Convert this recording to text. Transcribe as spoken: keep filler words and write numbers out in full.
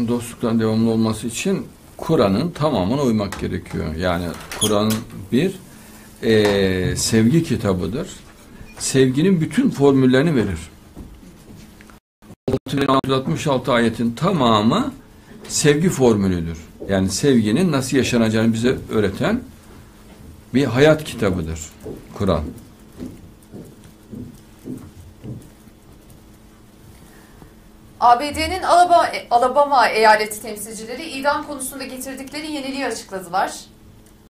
Yani dostluktan devamlı olması için Kur'an'ın tamamına uymak gerekiyor. Yani Kur'an bir e, sevgi kitabıdır. Sevginin bütün formüllerini verir. altı bin altı yüz altmış altı ayetin tamamı sevgi formülüdür. Yani sevginin nasıl yaşanacağını bize öğreten bir hayat kitabıdır Kur'an. A B D'nin Alabama, Alabama eyaleti temsilcileri idam konusunda getirdikleri yeniliği açıkladılar.